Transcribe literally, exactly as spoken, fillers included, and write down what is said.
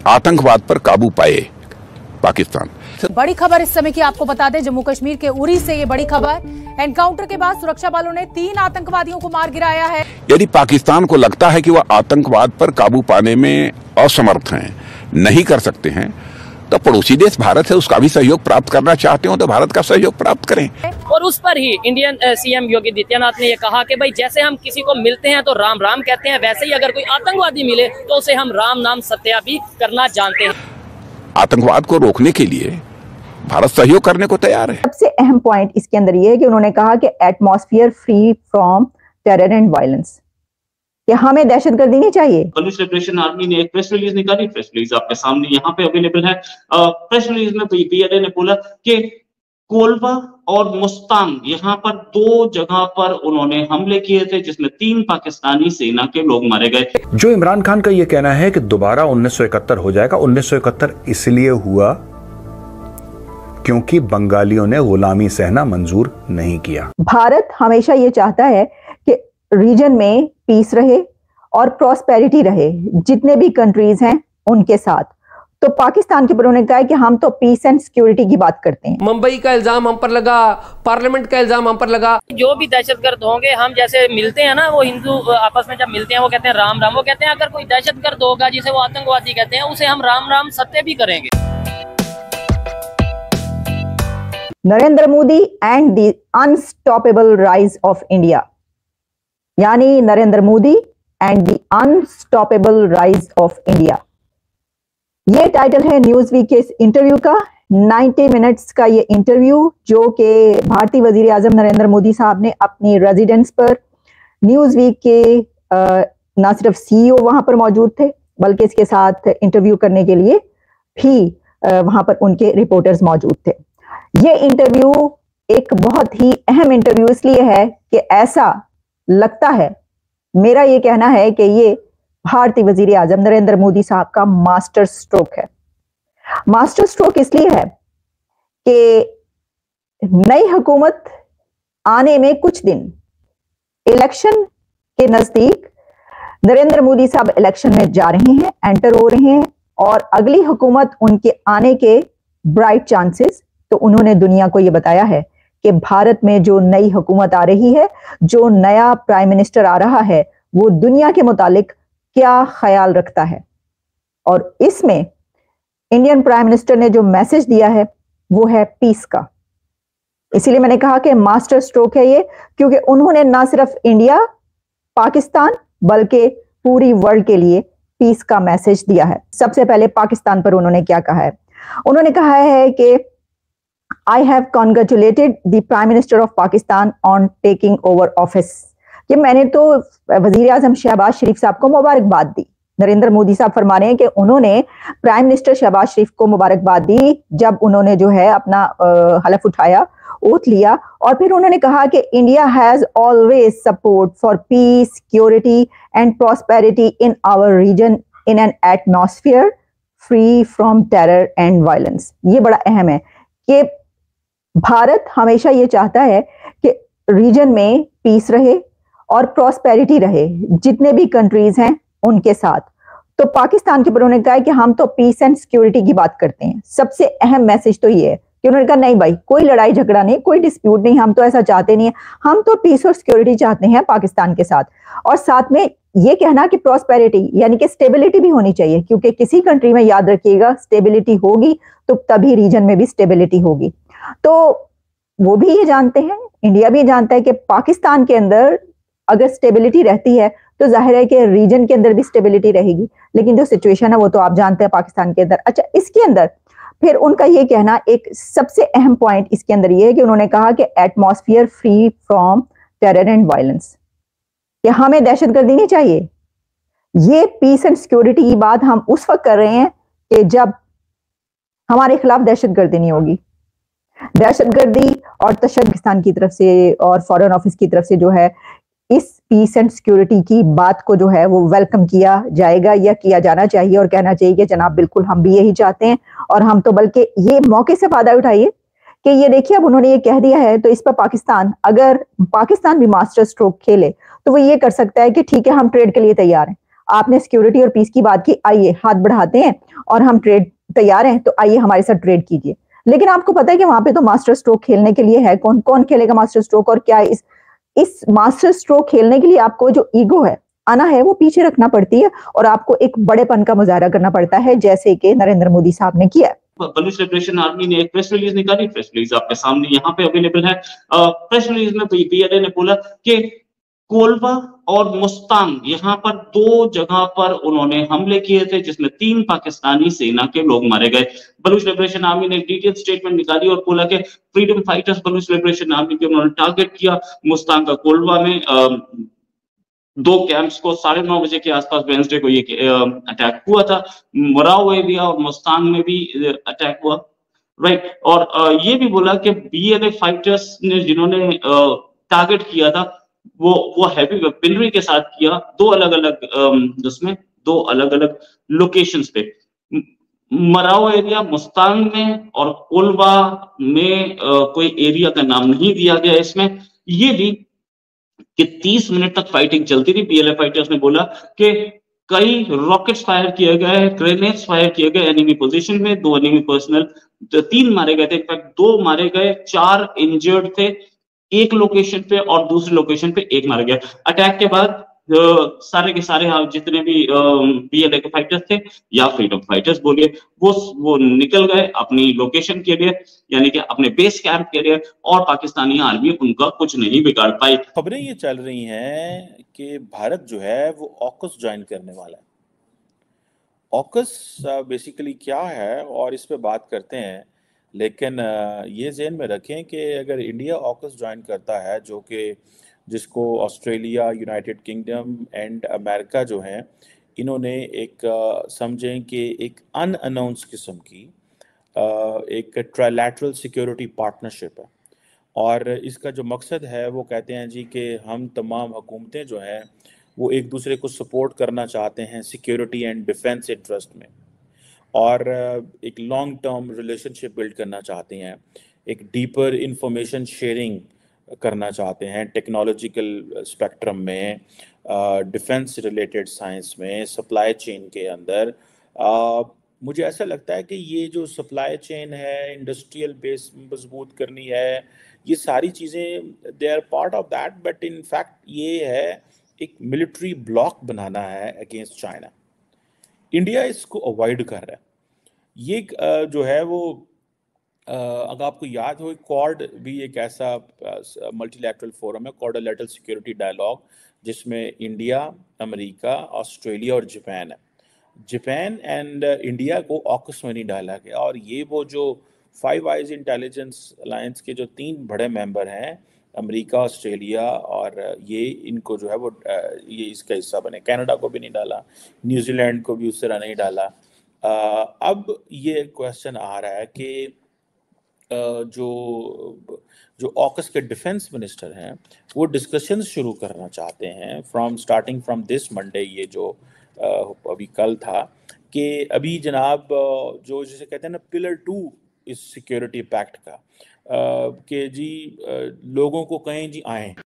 आतंकवाद पर काबू पाए पाकिस्तान। बड़ी खबर इस समय की आपको बता दें, जम्मू कश्मीर के उरी से ये बड़ी खबर। एनकाउंटर के बाद सुरक्षा बलों ने तीन आतंकवादियों को मार गिराया है। यदि पाकिस्तान को लगता है कि वह आतंकवाद पर काबू पाने में असमर्थ हैं, नहीं कर सकते हैं, तो पड़ोसी देश भारत है, उसका भी सहयोग प्राप्त करना चाहते हो तो भारत का सहयोग प्राप्त करें। और उस पर ही इंडियन सीएम योगी आदित्यनाथ ने यह कहा कि भाई जैसे हम किसी को मिलते हैं तो राम राम कहते हैं, वैसे ही अगर कोई आतंकवादी मिले तो उसे हम राम नाम सत्या भी करना जानते हैं। आतंकवाद को रोकने के लिए भारत सहयोग करने को तैयार है। सबसे अहम पॉइंट इसके अंदर ये है कि उन्होंने कहा कि atmosphere free from terror and violence, कि हमें दहशतगर्दी नहीं चाहिए। पॉल्यूशन लिबरेशन आर्मी ने एक प्रेस रिलीज निकाली, प्रेस रिलीज आपके सामने यहाँ पे अवेलेबल है। प्रेस रिलीज में पीएलए ने बोला कि कोलवा और मुस्तांग यहाँ पर दो जगह पर उन्होंने हमले किए थे, जिसमें तीन पाकिस्तानी सेना के लोग मारे गए थे। जो इमरान खान का ये कहना है कि दोबारा उन्नीस सौ इकहत्तर हो जाएगा, उन्नीस सौ इकहत्तर इसलिए हुआ क्योंकि बंगालियों ने गुलामी सहना मंजूर नहीं किया। भारत हमेशा ये चाहता है कि रीजन में पीस रहे और प्रॉस्पेरिटी रहे, जितने भी कंट्रीज हैं उनके साथ। तो पाकिस्तान के ऊपर उन्होंने कहा है कि हम तो पीस एंड सिक्योरिटी की बात करते हैं। मुंबई का इल्जाम हम पर लगा, पार्लियामेंट का इल्जाम हम पर लगा। जो भी दहशतगर्द होंगे, हम जैसे मिलते हैं ना, वो हिंदू आपस में जब मिलते हैं वो कहते हैं राम राम, वो कहते हैं अगर कोई दहशतगर्द होगा जिसे वो आतंकवादी कहते हैं, उसे हम राम राम सत्य भी करेंगे। Narendra Modi and the unstoppable rise of India, यानी Narendra Modi and the unstoppable rise of India, ये टाइटल है न्यूज वीक के इस इंटरव्यू का। नब्बे मिनट्स का ये इंटरव्यू जो कि भारतीय वजीर आजम नरेंद्र मोदी साहब ने अपनी रेजिडेंस पर न्यूज वीक के ना सिर्फ सीईओ वहां पर मौजूद थे, बल्कि इसके साथ इंटरव्यू करने के लिए भी वहां पर उनके रिपोर्टर्स मौजूद थे। ये इंटरव्यू एक बहुत ही अहम इंटरव्यू इसलिए है कि ऐसा लगता है, मेरा ये कहना है कि ये भारतीय वजीर आजम नरेंद्र मोदी साहब का मास्टर स्ट्रोक है। मास्टर स्ट्रोक इसलिए है कि नई हुकूमत आने में कुछ दिन, इलेक्शन के नजदीक नरेंद्र मोदी साहब इलेक्शन में जा रहे हैं, एंटर हो रहे हैं, और अगली हुकूमत उनके आने के ब्राइट चांसेस। तो उन्होंने दुनिया को यह बताया है कि भारत में जो नई हुकूमत आ रही है, जो नया प्राइम मिनिस्टर आ रहा है, वो दुनिया के मुतालिक क्या ख्याल रखता है। और इसमें इंडियन प्राइम मिनिस्टर ने जो मैसेज दिया है वो है पीस का। इसीलिए मैंने कहा कि मास्टर स्ट्रोक है ये, क्योंकि उन्होंने ना सिर्फ इंडिया पाकिस्तान बल्कि पूरी वर्ल्ड के लिए पीस का मैसेज दिया है। सबसे पहले पाकिस्तान पर उन्होंने क्या कहा है? उन्होंने कहा है कि I have congratulated the prime minister of Pakistan on taking over office, कि मैंने तो वजीर आजम शहबाज शरीफ साहब को मुबारकबाद दी। नरेंद्र मोदी साहब फरमा रहे हैं कि उन्होंने प्राइम मिनिस्टर शहबाज शरीफ को मुबारकबाद दी जब उन्होंने जो है अपना हलफ उठाया, ओथ लिया, और फिर उन्होंने कहा कि India has always support for peace, security and prosperity in our region in an atmosphere free from terror and violence. ये बड़ा अहम है कि भारत हमेशा ये चाहता है कि रीजन में पीस रहे और प्रॉस्पेरिटी रहे, जितने भी कंट्रीज हैं उनके साथ। तो पाकिस्तान के ऊपर उन्होंने कहा है कि हम तो पीस एंड सिक्योरिटी की बात करते हैं। सबसे अहम मैसेज तो ये है कि उन्होंने कहा नहीं भाई, कोई लड़ाई झगड़ा नहीं, कोई डिस्प्यूट नहीं, हम तो ऐसा चाहते नहीं है, हम तो पीस और सिक्योरिटी चाहते हैं पाकिस्तान के साथ। और साथ में ये कहना कि प्रॉस्पेरिटी यानी कि स्टेबिलिटी भी होनी चाहिए, क्योंकि किसी कंट्री में याद रखिएगा स्टेबिलिटी होगी तो तभी रीजन में भी स्टेबिलिटी होगी। तो वो भी ये जानते हैं, इंडिया भी जानता है कि पाकिस्तान के अंदर अगर स्टेबिलिटी रहती है तो जाहिर है कि रीजन के अंदर भी स्टेबिलिटी रहेगी। लेकिन जो सिचुएशन है वो तो आप जानते हैं पाकिस्तान के अंदर। अच्छा, इसके अंदर फिर उनका ये कहना, एक सबसे अहम पॉइंट इसके अंदर ये है कि उन्होंने कहा कि atmosphere free from terror and violence, कि हमें दहशतगर्दी नहीं चाहिए। ये पीस एंड सिक्योरिटी की बात हम उस वक्त कर रहे हैं कि जब हमारे खिलाफ दहशतगर्दी नहीं होगी। दहशतगर्दी और तशद्दुद की तरफ से और फॉरेन ऑफिस की तरफ से जो है इस पीस एंड सिक्योरिटी की बात को जो है वो वेलकम किया जाएगा या किया जाना चाहिए, और कहना चाहिए कि जनाब बिल्कुल हम भी यही चाहते हैं। और हम तो बल्कि ये मौके से फायदा उठाइए कि ये देखिए अब उन्होंने ये कह दिया है, तो इस पर पाकिस्तान, अगर पाकिस्तान भी मास्टर स्ट्रोक खेले तो वो ये कर सकता है कि ठीक है हम ट्रेड के लिए तैयार हैं, आपने सिक्योरिटी और पीस की बात की, आइए हाथ बढ़ाते हैं और हम ट्रेड तैयार हैं, तो आइए हमारे साथ ट्रेड कीजिए। लेकिन आपको पता है कि वहां पे तो मास्टर स्ट्रोक खेलने के लिए है कौन? कौन खेलेगा मास्टर स्ट्रोक? और क्या इस इस मास्टर स्ट्रोक खेलने के लिए आपको जो ईगो है, आना है, वो पीछे रखना पड़ती है और आपको एक बड़ेपन का मुजाहरा करना पड़ता है, जैसे कि नरेंद्र मोदी साहब ने किया। बलूच लिबरेशन आर्मी ने एक प्रेस रिलीज निकाली। प्रेस रिलीज आपके सामने यहाँ पे अवेलेबल है। प्रेस रिलीज में पीएलए ने बोला कि कोलवा और मुस्तांग यहाँ पर दो जगह पर उन्होंने हमले किए थे, जिसमें तीन पाकिस्तानी सेना के लोग मारे गए। बलूच लिबरेशन आर्मी ने एक डिटेल स्टेटमेंट निकाली और बोला कि freedom fighters Baloch liberation army के उन्होंने टारगेट किया। मुस्तांग का कोलवा में आ, दो कैंप्स को साढ़े नौ बजे के आसपास वेंसडे को ये अटैक हुआ था। मराव एरिया और मुस्तांग में भी अटैक हुआ, राइट। और आ, ये भी बोला कि बीएलए फाइटर्स ने जिन्होंने टारगेट किया था वो वो हैवी वेपनरी के साथ किया, दो अलग अलग उसमें दो अलग अलग लोकेशंस पे, मराव एरिया मुस्तांग में और कोलवा में। आ, कोई एरिया का नाम नहीं दिया गया इसमें। ये भी कि तीस मिनट तक फाइटिंग चलती रही। बीएलए फाइटर्स ने बोला कि कई रॉकेट्स फायर किए गए, ग्रेनेड्स फायर किए गए एनिमी पोजीशन में, दो एनिमी पर्सनल, तीन मारे गए थे, इनफैक्ट दो मारे गए, चार इंजर्ड थे एक लोकेशन पे और दूसरी लोकेशन पे एक मारा गया। अटैक के बाद सारे के सारे जितने भी बीएलए के फाइटर्स थे या फ्रीडम फाइटर्स बोलिए, वो वो निकल गए अपनी लोकेशन के लिए, यानी कि अपने बेस कैंप के लिए, और पाकिस्तानी आर्मी उनका कुछ नहीं बिगाड़ पाई। खबरें ये चल रही हैं कि भारत जो है वो ऑकस ज्वाइन करने वाला है। ऑकस बेसिकली क्या है और इस पे बात करते हैं, लेकिन ये ज़हन में रखें कि अगर इंडिया ऑकस ज्वाइन करता है, जो कि जिसको Australia, United Kingdom and America जो हैं, इन्होंने एक समझें कि एक अनअनाउंस किस्म की एक ट्राइलैटरल सिक्योरिटी पार्टनरशिप है। और इसका जो मकसद है वो कहते हैं जी कि हम तमाम हुकूमतें जो हैं वो एक दूसरे को सपोर्ट करना चाहते हैं सिक्योरिटी एंड डिफेंस इंटरेस्ट में, और एक लॉन्ग टर्म रिलेशनशिप बिल्ड करना चाहते हैं, एक डीपर इंफॉर्मेशन शेयरिंग करना चाहते हैं टेक्नोलॉजिकल स्पेक्ट्रम में, डिफेंस रिलेटेड साइंस में, सप्लाई चेन के अंदर। आ, मुझे ऐसा लगता है कि ये जो सप्लाई चेन है, इंडस्ट्रियल बेस मजबूत करनी है, ये सारी चीज़ें they are part of that, but in fact ये है एक मिलिट्री ब्लॉक बनाना है अगेंस्ट चाइना। इंडिया इसको अवॉइड कर रहा है। ये जो है वो अगर आपको याद हो, क्वाड भी एक ऐसा मल्टीलैटरल फोरम है, क्वाड्रिलैटरल सिक्योरिटी डायलॉग, जिसमें इंडिया, अमेरिका, ऑस्ट्रेलिया और जापान है। जापान एंड इंडिया को ऑकस में नहीं डाला गया। और ये वो जो फाइव आइज इंटेलिजेंस अलायंस के जो तीन बड़े मेंबर हैं, अमेरिका, ऑस्ट्रेलिया और ये, इनको जो है वो ये इसका हिस्सा बने। कनाडा को भी नहीं डाला, न्यूजीलैंड को भी उस तरह नहीं डाला। अब ये क्वेश्चन आ रहा है कि जो जो ऑकस के डिफेंस मिनिस्टर हैं वो डिस्कशंस शुरू करना चाहते हैं from starting from this Monday, ये जो अभी कल था, कि अभी जनाब जो जिसे कहते हैं ना पिलर टू इस सिक्योरिटी पैक्ट का, कि जी लोगों को कहें जी आएँ,